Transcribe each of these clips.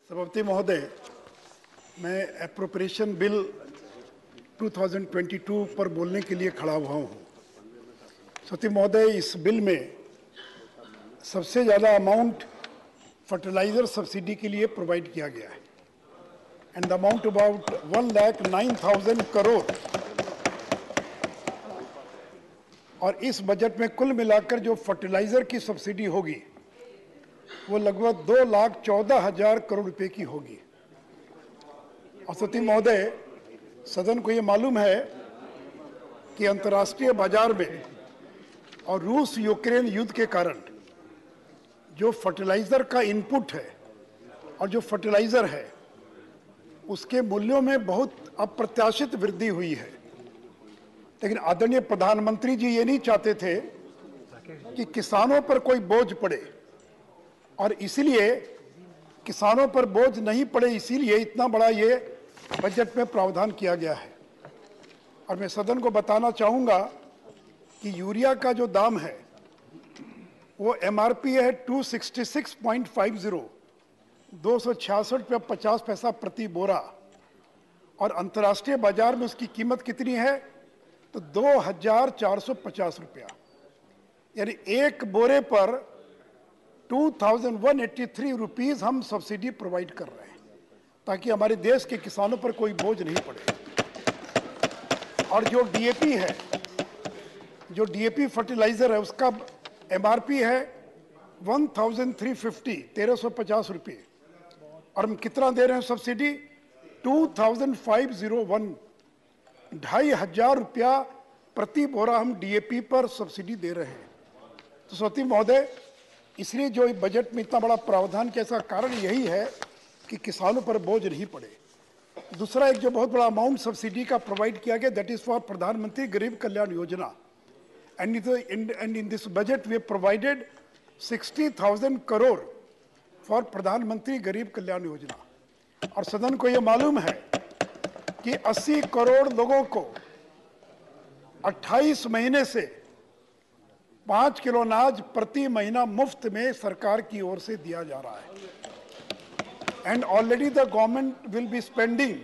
सभापति महोदय, मैं एप्रोप्रिएशन बिल 2022 पर बोलने के लिए खड़ा हुआ हूँ। सभापति महोदय, इस बिल में सबसे ज़्यादा अमाउंट फर्टिलाइजर सब्सिडी के लिए प्रोवाइड किया गया है and the amount about 1,09,000 crore. और इस बजट में कुल मिलाकर जो फर्टिलाइजर की सब्सिडी होगी वो लगभग 2,14,000 करोड़ रुपए की होगी। और सभापति महोदय, सदन को ये मालूम है कि अंतर्राष्ट्रीय बाजार में और रूस यूक्रेन युद्ध के कारण जो फर्टिलाइजर का इनपुट है और जो फर्टिलाइजर है उसके मूल्यों में बहुत अप्रत्याशित वृद्धि हुई है। लेकिन आदरणीय प्रधानमंत्री जी ये नहीं चाहते थे कि किसानों पर कोई बोझ पड़े, और इसीलिए किसानों पर बोझ नहीं पड़े, इसीलिए इतना बड़ा ये बजट में प्रावधान किया गया है। और मैं सदन को बताना चाहूँगा कि यूरिया का जो दाम है वो MRP है 266.50, 266 रुपये 50 पैसा प्रति बोरा, और अंतर्राष्ट्रीय बाजार में उसकी कीमत कितनी है तो 2,450 रुपया, यानी एक बोरे पर 2,183 रुपीज़ हम सब्सिडी प्रोवाइड कर रहे हैं ताकि हमारे देश के किसानों पर कोई बोझ नहीं पड़े। और जो DAP है, जो DAP फर्टिलाइजर है, उसका MRP है 1,350, 1,350 रुपये, और हम कितना दे रहे हैं सब्सिडी 2,501, 2,500 रुपया प्रति बोरा हम DAP पर सब्सिडी दे रहे हैं। तो सभापति महोदय, इसलिए जो बजट में इतना बड़ा प्रावधान के ऐसा कारण यही है कि किसानों पर बोझ नहीं पड़े। दूसरा एक जो बहुत बड़ा अमाउंट सब्सिडी का प्रोवाइड किया गया, that is for Pradhan Mantri Garib Kalyan Yojana, and in this budget we provided 60,000 crore for Pradhan Mantri Garib Kalyan योजना। और सदन को यह मालूम है कि 80 करोड़ लोगों को 28 महीने से 5 किलो अनाज प्रति महीना मुफ्त में सरकार की ओर से दिया जा रहा है। And already the government will be spending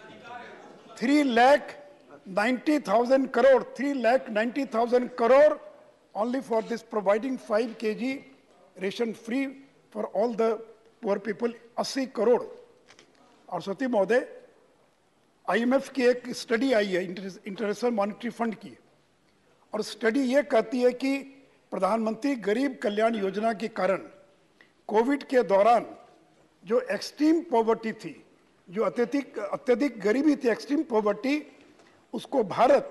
3,90,000 crore, 3,90,000 crore only for this, providing 5 kg ration free for all the poor people, 80 crore. और सती महोदय, IMF की एक स्टडी आई है, इंटरनेशनल मॉनेटरी फंड की, और स्टडी ये कहती है कि प्रधानमंत्री गरीब कल्याण योजना के कारण कोविड के दौरान जो एक्सट्रीम पॉवर्टी थी, जो अत्यधिक गरीबी थी, एक्सट्रीम पॉवर्टी, उसको भारत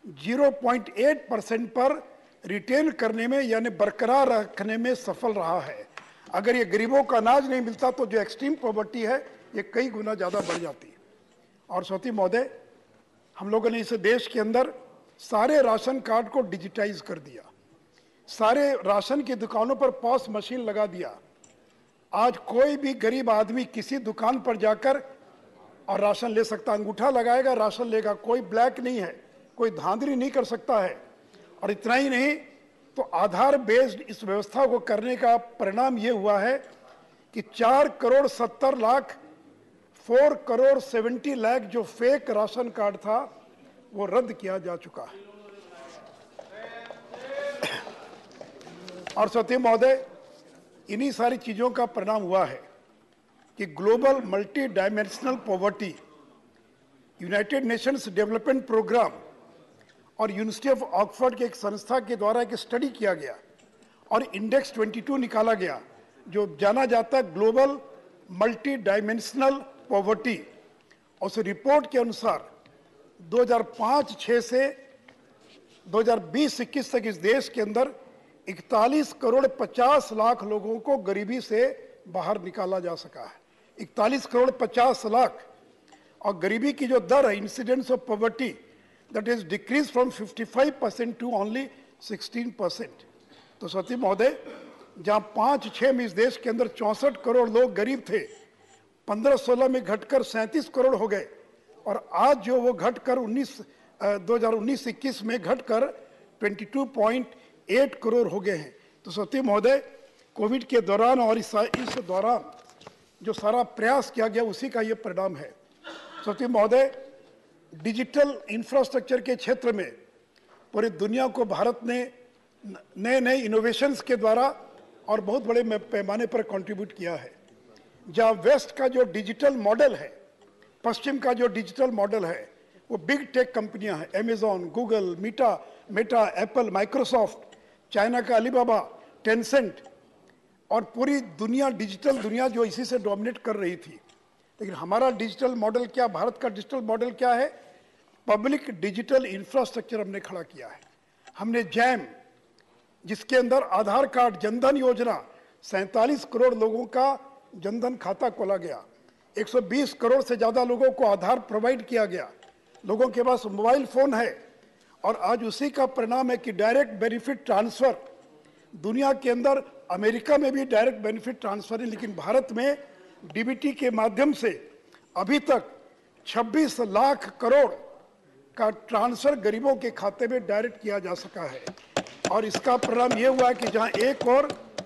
0.8% पर रिटेन करने में यानी बरकरार रखने में सफल रहा है। अगर ये गरीबों का अनाज नहीं मिलता तो जो एक्सट्रीम पॉवर्टी है ये कई गुना ज़्यादा बढ़ जाती। और सभापति महोदय, हम लोगों ने इस देश के अंदर सारे राशन कार्ड को डिजिटाइज कर दिया, सारे राशन की दुकानों पर पॉस मशीन लगा दिया। आज कोई भी गरीब आदमी किसी दुकान पर जाकर और राशन ले सकता, अंगूठा लगाएगा राशन लेगा, कोई ब्लैक नहीं है, कोई धांधली नहीं कर सकता है। और इतना ही नहीं, तो आधार बेस्ड इस व्यवस्था को करने का परिणाम ये हुआ है कि 4,70,00,000, 4,70,00,000 जो फेक राशन कार्ड था वो रद्द किया जा चुका है। और सत्य महोदय, इन्हीं सारी चीजों का परिणाम हुआ है कि global multi dimensional poverty, United Nations development programme और यूनिवर्सिटी ऑफ ऑक्सफोर्ड के एक संस्था के द्वारा एक स्टडी किया गया और इंडेक्स 22 निकाला गया, जो जाना जाता है ग्लोबल मल्टी डायमेंशनल पॉवर्टी। उस रिपोर्ट के अनुसार 2005-06 से 2020-21 तक इस देश के अंदर 41,50,00,000 लोगों को गरीबी से बाहर निकाला जा सका है। 41,50,00,000। और गरीबी की जो दर है, incidence of poverty, that is decrease from 55% to only 16%। तो सती महोदय, जहां 5-6 में इस देश के अंदर 64 करोड़ लोग गरीब थे, 15-16 में घटकर 37 करोड़ हो गए, और आज जो वो घटकर 2019-21 में घटकर 22.8 करोड़ हो गए हैं। तो सती महोदय, कोविड के दौरान और इस दौरान जो सारा प्रयास किया गया उसी का ये परिणाम है। सती महोदय, डिजिटल इंफ्रास्ट्रक्चर के क्षेत्र में पूरी दुनिया को भारत ने नए नए इनोवेशंस के द्वारा और बहुत बड़े पैमाने पर कंट्रीब्यूट किया है। जहाँ वेस्ट का जो डिजिटल मॉडल है, पश्चिम का जो डिजिटल मॉडल है, वो बिग टेक कंपनियां हैं, Amazon, Google, Meta, Apple, Microsoft, China का अलीबाबा, टेंसेंट, और पूरी दुनिया, डिजिटल दुनिया जो इसी से डोमिनेट कर रही थी। लेकिन हमारा डिजिटल मॉडल क्या, भारत का डिजिटल मॉडल क्या है? पब्लिक डिजिटल इंफ्रास्ट्रक्चर हमने खड़ा किया है। हमने जैम, जिसके अंदर आधार कार्ड, जनधन योजना, 47 करोड़ लोगों का जनधन खाता खोला गया, 120 करोड़ से ज्यादा लोगों को आधार प्रोवाइड किया गया, लोगों के पास मोबाइल फोन है, और आज उसी का परिणाम है कि डायरेक्ट बेनिफिट ट्रांसफर दुनिया के अंदर, अमेरिका में भी डायरेक्ट बेनिफिट ट्रांसफर है, लेकिन भारत में डीबीटी के माध्यम से अभी तक 26 लाख करोड़ का ट्रांसफर गरीबों के खाते में डायरेक्ट किया जा सका है। और इसका परिणाम यह हुआ कि जहां एक और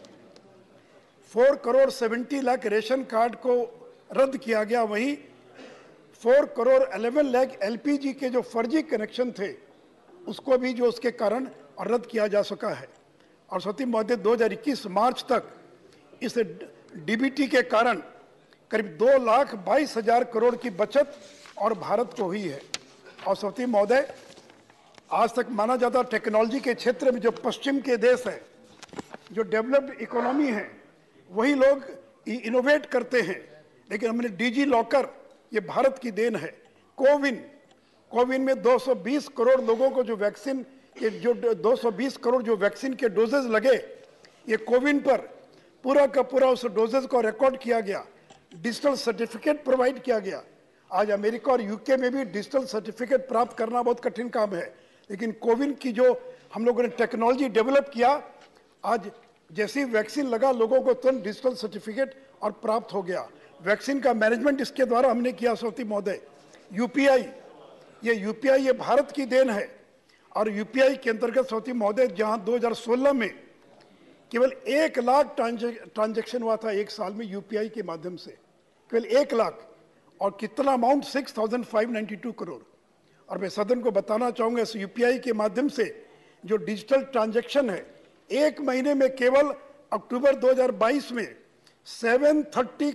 4 करोड़ 70 लाख रेशन कार्ड को रद्द किया गया, वहीं 4 करोड़ 11 लाख एलपीजी के जो फर्जी कनेक्शन थे उसको भी जो उसके कारण रद्द किया जा सका है। और सती महोदय, 2021 मार्च तक इस डीबीटी के कारण करीब 2,22,000 करोड़ की बचत और भारत को हुई है। और सती महोदय, आज तक माना जाता टेक्नोलॉजी के क्षेत्र में जो पश्चिम के देश हैं, जो डेवलप्ड इकोनॉमी है, वही लोग इनोवेट करते हैं, लेकिन हमने डिजी लॉकर, ये भारत की देन है। कोविन में 220 करोड़ लोगों को जो वैक्सीन के, जो 220 करोड़ जो वैक्सीन के डोजेज लगे, ये कोविन पर पूरा का पूरा उस डोजेज को रिकॉर्ड किया गया, डिजिटल सर्टिफिकेट प्रोवाइड किया गया। आज अमेरिका और यूके में भी डिजिटल सर्टिफिकेट प्राप्त करना बहुत कठिन काम है, लेकिन कोविन की जो हम लोगों ने टेक्नोलॉजी डेवलप किया, आज जैसी वैक्सीन लगा लोगों को तुरंत डिजिटल सर्टिफिकेट और प्राप्त हो गया। वैक्सीन का मैनेजमेंट इसके द्वारा हमने किया। सती महोदय, यूपीआई ये भारत की देन है। और यूपीआई के अंतर्गत सती महोदय, जहां 2016 में केवल 1 लाख ट्रांजैक्शन हुआ था एक साल में यूपीआई के माध्यम से, केवल 1 लाख, और कितना अमाउंट 6,592 करोड़। और मैं सदन को बताना चाहूंगा, इस यूपीआई के माध्यम से जो डिजिटल ट्रांजैक्शन है, एक महीने में केवल अक्टूबर 2022 में 730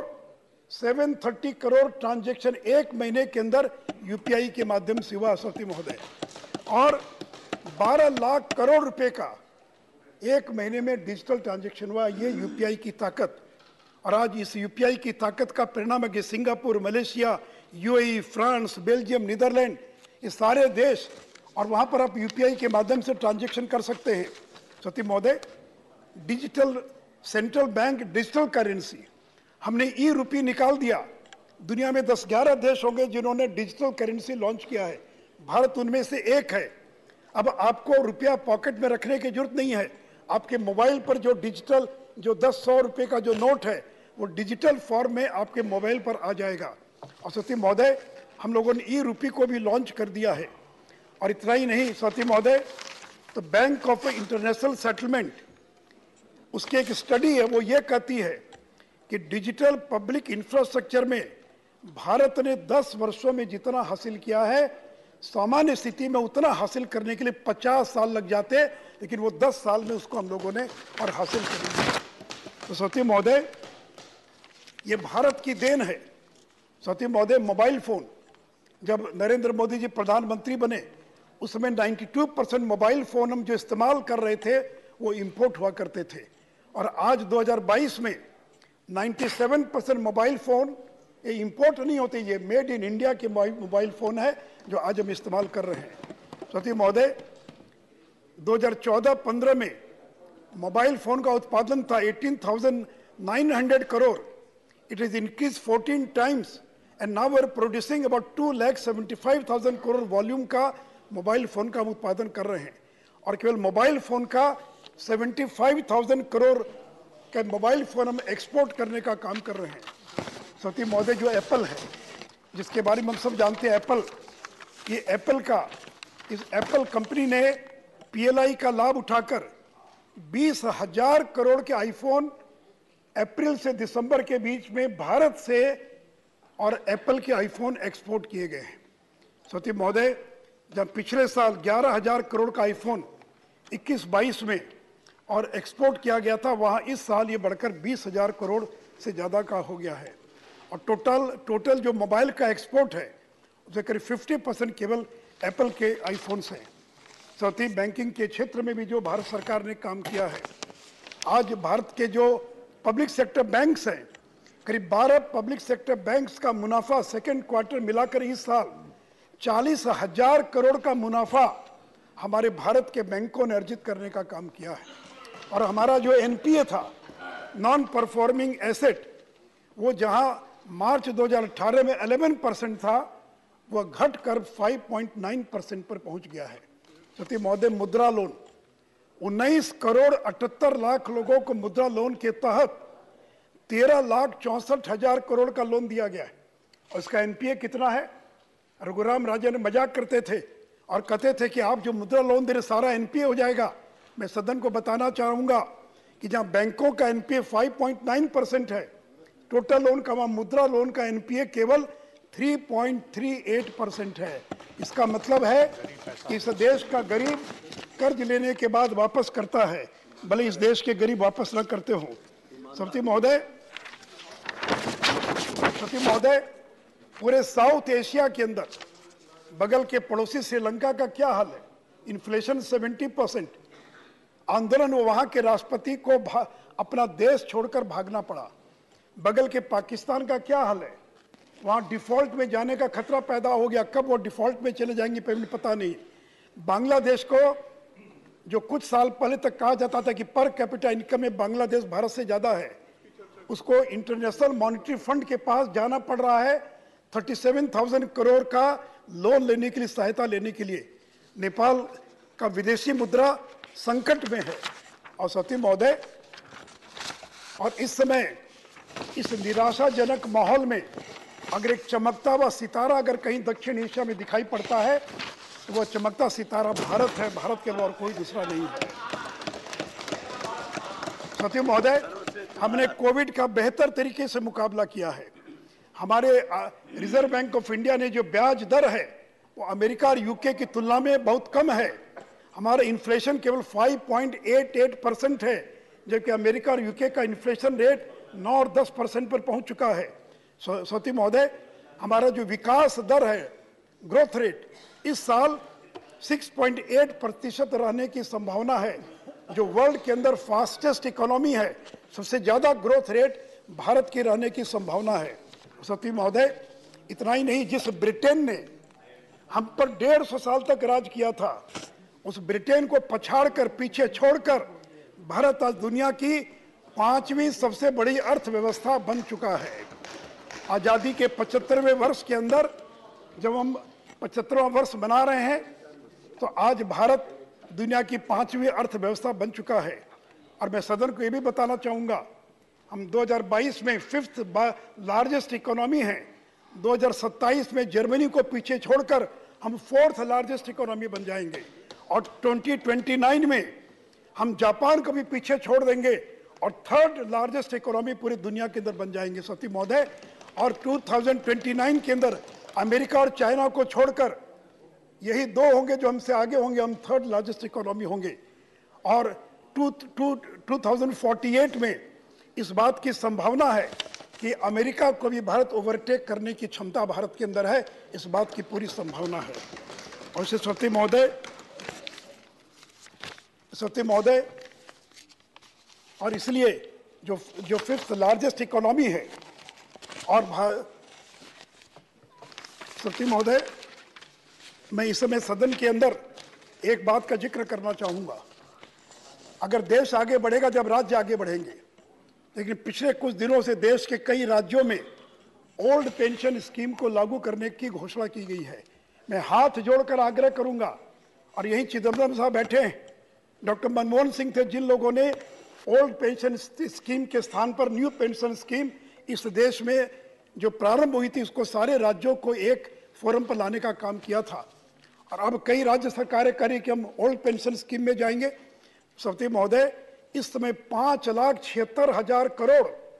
करोड़ ट्रांजैक्शन एक महीने के अंदर यूपीआई के माध्यम से हुआ। सती महोदय, और 12 लाख करोड़ रुपए का एक महीने में डिजिटल ट्रांजैक्शन हुआ। ये यूपीआई की ताकत। और आज इस यूपीआई की ताकत का परिणाम है कि Singapore, Malaysia, UAE, France, Belgium, Netherlands, ये सारे देश, और वहां पर आप यूपीआई के माध्यम से ट्रांजैक्शन कर सकते हैं। सती महोदय, digital central bank digital currency, हमने ई रूपी निकाल दिया। दुनिया में 10-11 देश होंगे जिन्होंने डिजिटल करेंसी लॉन्च किया है, भारत उनमें से एक है। अब आपको रुपया पॉकेट में रखने की जरूरत नहीं है, आपके मोबाइल पर जो डिजिटल, जो 10-100 रुपए का जो नोट है, वो डिजिटल फॉर्म में आपके मोबाइल पर आ जाएगा। और सती महोदय, हम लोगों ने ई रूपी को भी लॉन्च कर दिया है। और इतना ही नहीं सती महोदय, तो बैंक ऑफ इंटरनेशनल सेटलमेंट, उसकी एक स्टडी है, वो ये कहती है कि डिजिटल पब्लिक इंफ्रास्ट्रक्चर में भारत ने 10 वर्षों में जितना हासिल किया है, सामान्य स्थिति में उतना हासिल करने के लिए 50 साल लग जाते, लेकिन वो 10 साल में उसको हम लोगों ने और हासिल कर लिया। तो सती महोदय, ये भारत की देन है। सती महोदय, मोबाइल फोन, जब नरेंद्र मोदी जी प्रधानमंत्री बने, उसमें 92% मोबाइल फोन हम जो इस्तेमाल कर रहे थे वो इंपोर्ट हुआ करते थे, और आज 2022 में 97% मोबाइल फोन ये इंपोर्ट नहीं होते, ये मेड इन इंडिया के मोबाइल फोन है जो आज हम इस्तेमाल कर रहे हैं। सती महोदय, 2014-15 में मोबाइल फोन का उत्पादन था 18,900 crore. It is increase 14 times and now we are producing about 2,75,000 crore volume का मोबाइल फोन का उत्पादन कर रहे हैं। और केवल मोबाइल फोन का 75,000 करोड़ का मोबाइल फोन हम एक्सपोर्ट करने का काम कर रहे हैं। सती महोदय, जो एप्पल है, जिसके बारे में हम सब जानते हैं, एप्पल, ये एप्पल का, इस एप्पल कंपनी ने पीएलआई का लाभ उठाकर 20,000 करोड़ के आईफोन अप्रैल से दिसंबर के बीच में भारत से और एप्पल के आईफोन एक्सपोर्ट किए गए हैं। सती महोदय, जब पिछले साल 11,000 करोड़ का आईफोन 21-22 में और एक्सपोर्ट किया गया था, वहां इस साल ये बढ़कर 20,000 करोड़ से ज़्यादा का हो गया है। और टोटल जो मोबाइल का एक्सपोर्ट है उसे करीब 50% केवल एप्पल के आईफोन से। साथ ही बैंकिंग के क्षेत्र में भी जो भारत सरकार ने काम किया है, आज भारत के जो पब्लिक सेक्टर बैंक्स हैं, करीब 12 पब्लिक सेक्टर बैंक्स का मुनाफा सेकेंड क्वार्टर मिलाकर इस साल 40,000 करोड़ का मुनाफा हमारे भारत के बैंकों ने अर्जित करने का काम किया है। और हमारा जो एनपीए था, नॉन परफॉर्मिंग एसेट, वो जहां मार्च 2018 में 11% था, वह घटकर 5.9% पर पहुंच गया है। सती महोदय, मुद्रा लोन 19 करोड़ 78 लाख लोगों को मुद्रा लोन के तहत 13,64,000 करोड़ का लोन दिया गया है। और इसका एनपीए कितना है? रघुराम राजन ने मजाक करते थे और कहते थे कि आप जो मुद्रा लोन दे रहे सारा एनपीए हो जाएगा। मैं सदन को बताना चाहूंगा कि जहां बैंकों का एनपीए 5.9% है, टोटल लोन का, वहां मुद्रा लोन का एनपीए केवल 3.38% है। इसका मतलब है कि इस देश का गरीब कर्ज लेने के बाद वापस करता है, भले इस देश के गरीब वापस न करते हो। सती महोदय, पूरे साउथ एशिया के अंदर बगल के पड़ोसी श्रीलंका का क्या हाल है? इन्फ्लेशन 70%। आंदोलन, वहां के राष्ट्रपति को अपना देश छोड़कर भागना पड़ा। बगल के पाकिस्तान का क्या हाल है? वहां डिफॉल्ट में जाने का खतरा पैदा हो गया। कब वो डिफॉल्ट में चले जाएंगे पता नहीं। बांग्लादेश को, जो कुछ साल पहले तक कहा जाता था कि पर कैपिटा इनकम में बांग्लादेश भारत से ज्यादा है, उसको इंटरनेशनल मॉनेटरी फंड के पास जाना पड़ रहा है 37,000 करोड़ का लोन लेने के लिए, सहायता लेने के लिए। नेपाल का विदेशी मुद्रा संकट में है। और सती महोदय, और इस समय इस निराशाजनक माहौल में अगर एक चमकता हुआ सितारा अगर कहीं दक्षिण एशिया में दिखाई पड़ता है, तो वह चमकता सितारा भारत है। भारत के और कोई दूसरा नहीं है। सती महोदय, हमने कोविड का बेहतर तरीके से मुकाबला किया है। हमारे रिजर्व बैंक ऑफ इंडिया ने जो ब्याज दर है वो अमेरिका और यूके की तुलना में बहुत कम है। हमारा इन्फ्लेशन केवल 5.88% है, जबकि अमेरिका और यूके का इन्फ्लेशन रेट 9 और 10% पर पहुंच चुका है। सती महोदय, हमारा जो विकास दर है, ग्रोथ रेट, इस साल 6.8% रहने की संभावना है, जो वर्ल्ड के अंदर फास्टेस्ट इकोनॉमी है। सबसे ज्यादा ग्रोथ रेट भारत की रहने की संभावना है। सती महोदय, इतना ही नहीं, जिस ब्रिटेन ने हम पर 150 साल तक राज किया था, उस ब्रिटेन को पछाड़कर, पीछे छोड़कर भारत आज दुनिया की 5वीं सबसे बड़ी अर्थव्यवस्था बन चुका है। आजादी के 75वें वर्ष के अंदर जब हम 75वां वर्ष मना रहे हैं, तो आज भारत दुनिया की 5वीं अर्थव्यवस्था बन चुका है। और मैं सदन को यह भी बताना चाहूंगा, हम 2022 में 5th लार्जेस्ट इकोनॉमी हैं। 2027 में जर्मनी को पीछे छोड़कर हम 4th लार्जेस्ट इकोनॉमी बन जाएंगे। और 2029 में हम जापान को भी पीछे छोड़ देंगे और 3rd लार्जेस्ट इकोनॉमी पूरी दुनिया के अंदर बन जाएंगे। सती महोदय, और 2029 के अंदर अमेरिका और चाइना को छोड़कर यही 2 होंगे जो हमसे आगे होंगे, हम 3rd लार्जेस्ट इकोनॉमी होंगे। और 2048 में इस बात की संभावना है कि अमेरिका को भी भारत ओवरटेक करने की क्षमता भारत के अंदर है। इस बात की पूरी संभावना है। और इसे सती महोदय, और इसलिए जो 5th लार्जेस्ट इकोनॉमी है, और सती महोदय, मैं इस समय सदन के अंदर एक बात का जिक्र करना चाहूंगा। अगर देश आगे बढ़ेगा जब राज्य आगे बढ़ेंगे, लेकिन पिछले कुछ दिनों से देश के कई राज्यों में ओल्ड पेंशन स्कीम को लागू करने की घोषणा की गई है। मैं हाथ जोड़कर आग्रह करूंगा, और यही चिदम्बरम साहब बैठे हैं, डॉक्टर मनमोहन सिंह थे जिन लोगों ने ओल्ड पेंशन स्कीम के स्थान पर न्यू पेंशन स्कीम इस देश में जो प्रारंभ हुई थी, उसको सारे राज्यों को एक फोरम पर लाने का काम किया था। और अब कई राज्य सरकारें करें कि हम ओल्ड पेंशन स्कीम में जाएंगे। सती महोदय, इस समय 5,76,000 करोड़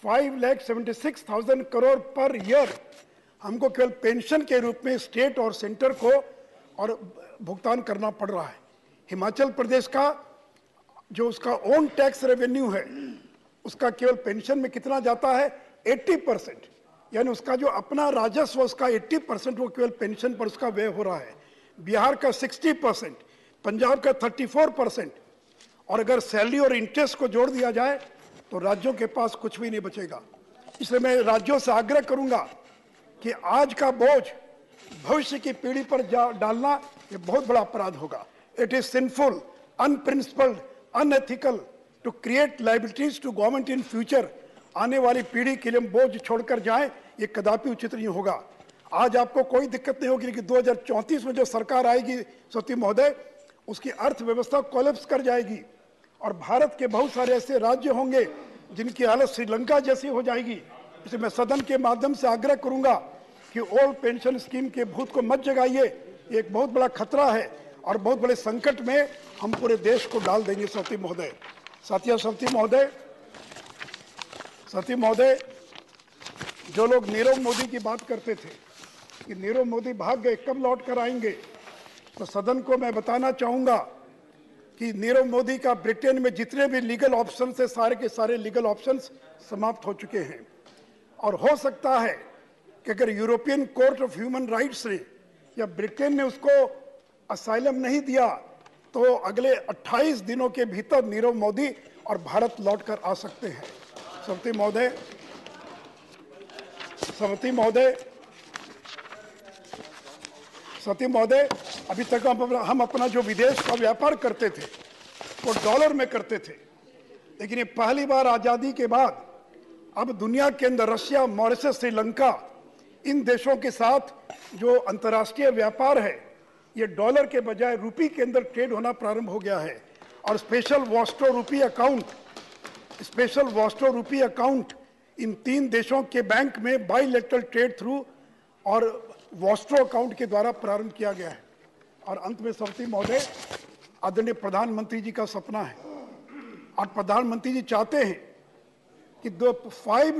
5,76,000 करोड़ पर ईयर हमको केवल पेंशन के रूप में स्टेट और सेंटर को और भुगतान करना पड़ रहा है। हिमाचल प्रदेश का जो उसका ओन टैक्स रेवेन्यू है उसका केवल पेंशन में कितना जाता है 80%, यानी उसका जो अपना राजस्व उसका 80% वो केवल पेंशन पर उसका व्यय हो रहा है। बिहार का 60%, पंजाब का 34%, और अगर सैलरी और इंटरेस्ट को जोड़ दिया जाए तो राज्यों के पास कुछ भी नहीं बचेगा। इसलिए मैं राज्यों से आग्रह करूंगा कि आज का बोझ भविष्य की पीढ़ी पर डालना ये बहुत बड़ा अपराध होगा। It is sinful, unprincipled, unethical to create liabilities to government in future. आने वाली पीढ़ी के लिए हम बोझ छोड़कर जाएं, ये कदापि उचित नहीं होगा। आज आपको कोई दिक्कत नहीं होगी, लेकिन 2034 में जो सरकार आएगी सती महोदय, उसकी अर्थव्यवस्था कोलैप्स कर जाएगी और भारत के बहुत सारे ऐसे राज्य होंगे जिनकी हालत श्रीलंका जैसी हो जाएगी। इसलिए मैं सदन के माध्यम से आग्रह करूंगा कि ओल्ड पेंशन स्कीम के भूत को मत जगाइए, ये एक बहुत बड़ा खतरा है और बहुत बड़े संकट में हम पूरे देश को डाल देंगे। सती महोदय, साथियों, सती महोदय, जो लोग नीरव मोदी की बात करते थे कि नीरव मोदी भाग गए, कब लौट कर आएंगे, तो सदन को मैं बताना चाहूंगा कि नीरव मोदी का ब्रिटेन में जितने भी लीगल ऑप्शंस है सारे के सारे लीगल ऑप्शंस समाप्त हो चुके हैं। और हो सकता है कि अगर European court of human rights ने या ब्रिटेन ने उसको असाइलम नहीं दिया तो अगले 28 दिनों के भीतर नीरव मोदी और भारत लौटकर आ सकते हैं। सती महोदय, अभी तक हम अपना जो विदेश का व्यापार करते थे वो डॉलर में करते थे, लेकिन ये पहली बार आजादी के बाद अब दुनिया के अंदर रशिया, मॉरिशस, श्रीलंका, इन देशों के साथ जो अंतर्राष्ट्रीय व्यापार है ये डॉलर के बजाय रुपी के अंदर ट्रेड होना प्रारंभ हो गया है। और स्पेशल वॉस्ट्रो रुपी अकाउंट इन 3 देशों के बैंक में बाइलेटरल ट्रेड थ्रू और वॉस्ट्रो अकाउंट के द्वारा प्रारंभ किया गया है। और अंत में सती महोदय, आदरणीय प्रधानमंत्री जी का सपना है और प्रधानमंत्री जी चाहते हैं कि 5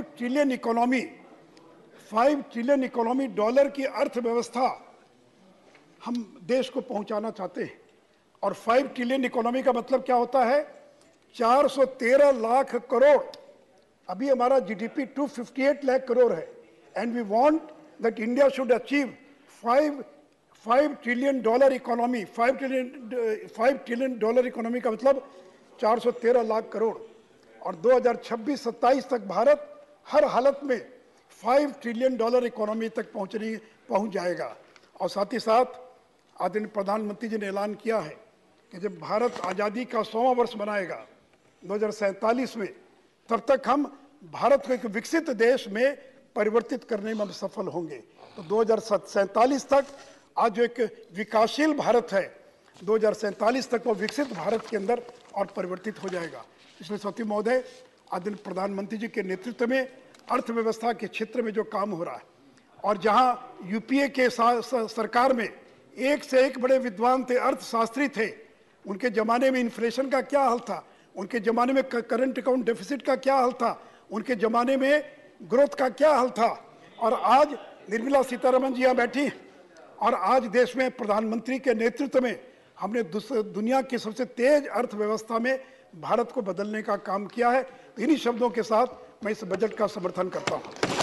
ट्रिलियन इकोनॉमी डॉलर की अर्थव्यवस्था हम देश को पहुंचाना चाहते हैं। और 5 ट्रिलियन इकोनॉमी का मतलब क्या होता है? 413 लाख करोड़। अभी हमारा जीडीपी 258 लाख करोड़ है and we want that India should achieve 5 trillion dollar economy. 5 trillion dollar economy का मतलब 413 लाख करोड़। और 2026-27 तक भारत हर हालत में 5 ट्रिलियन डॉलर इकोनॉमी तक पहुंच जाएगा। और साथ ही साथ आदरणीय प्रधानमंत्री जी ने ऐलान किया है कि जब भारत आज़ादी का 100वां वर्ष मनाएगा 2047 में, तब तक हम भारत को एक विकसित देश में परिवर्तित करने में हम सफल होंगे। तो 2047 तक आज जो एक विकासशील भारत है, 2047 तक वो विकसित भारत के अंदर और परिवर्तित हो जाएगा। इसलिए सती महोदय, आदरणीय प्रधानमंत्री जी के नेतृत्व में अर्थव्यवस्था के क्षेत्र में जो काम हो रहा है और जहां यूपीए के सरकार में एक से एक बड़े विद्वान थे, अर्थशास्त्री थे, उनके जमाने में इन्फ्लेशन का क्या हाल था, उनके जमाने में करंट अकाउंट डेफिसिट का क्या हाल था, उनके जमाने में ग्रोथ का क्या हाल था, और आज निर्मला सीतारमण जी यहाँ बैठी और आज देश में प्रधानमंत्री के नेतृत्व में हमने दुनिया की सबसे तेज अर्थव्यवस्था में भारत को बदलने का काम किया है। इन्हीं शब्दों के साथ मैं इस बजट का समर्थन करता हूँ।